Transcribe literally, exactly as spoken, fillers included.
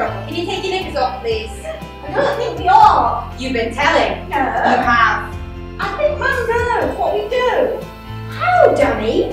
trouble. Can you take your knickers off, please? I don't think we are. You've been telling. No. You have. I think Mum knows what we do. How, Danny?